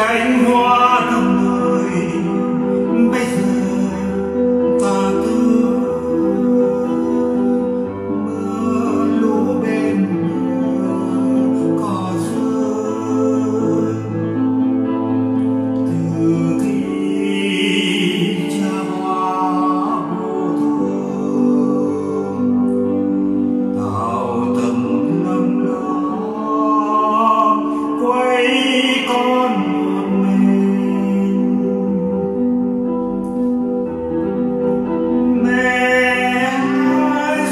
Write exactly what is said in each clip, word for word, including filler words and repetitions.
cánh hoa đông người bây giờ ta tư mưa lũ bên bờ cỏ rơi từ khi cha hoa vô thường tạo tầm lấm lo quay con một mình mẹ ơi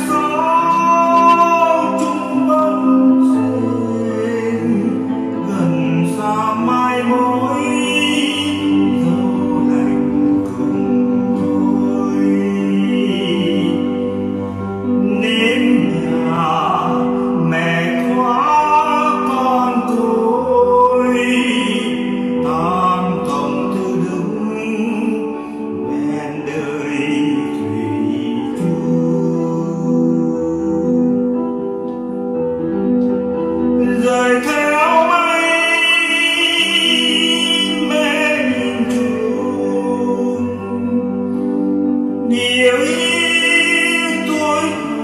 gió chung bâng khuâng gần xa mai mối dẫu lạnh cùng thôi đến nhà mẹ khóa con tôi tam tổng tư đứng ven đời thủy chung rời theo mây mẹ nhìn chung điều ý tôi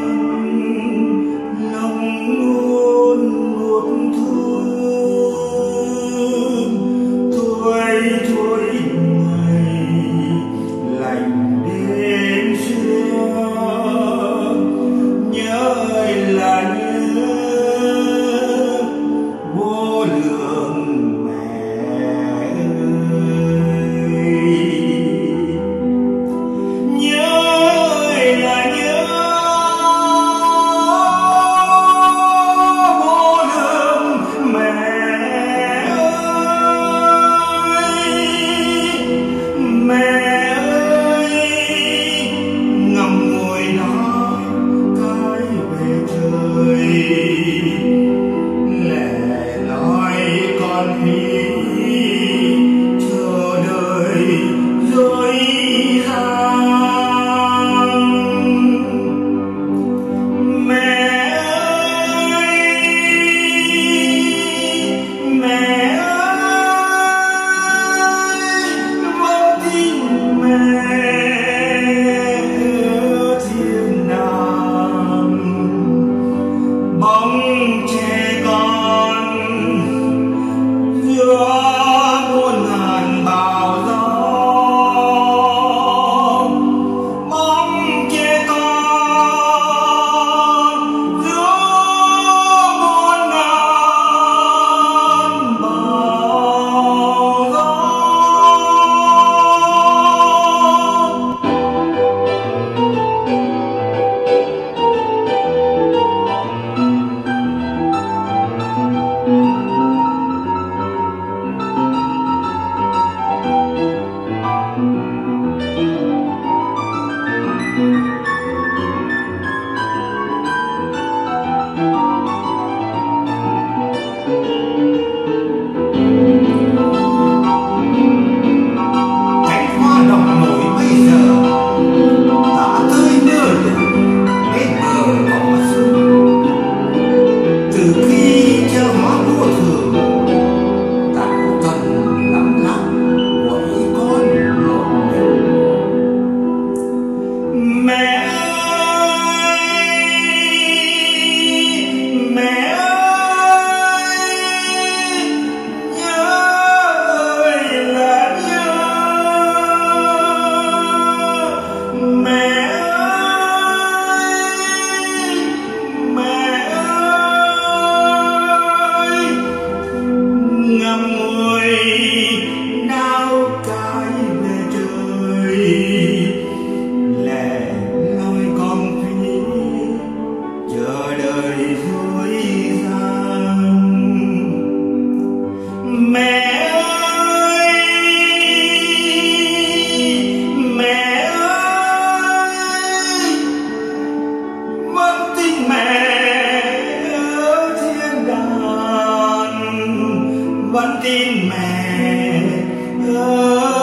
lòng luôn một thương tuổi tuổi ngày lạnh đêm xưa nhớ ơi là nhớ vô lượng mẹ ơi nhớ ơi là nhớ vô lượng mẹ ơi mẹ ơi ngậm ngùi nói cái về trời lẻ loi con hi chờ đợi dối gian mẹ ơi mẹ ơi vẫn tin mẹ ở thiên đàng bóng trẻ con giữa muôn ngàn bão gió bóng trẻ con giữa muôn ngàn bão gió. Cánh hoa đồng nổi bây giờ đã tươi nở bên bờ cỏ rừng từ khi cha hóa vô thường tạo tần lắm lắm quậy con một mình mẹ ơi mẹ ơi nhớ ơi là nhớ mẹ ơi mẹ ơi ngậm ngùi nao cái về trời lẻ loi con phi chờ đời dối gian mẹ ơi mẹ ơi vẫn tin mẹ ở thiên đàng vẫn tin mẹ ở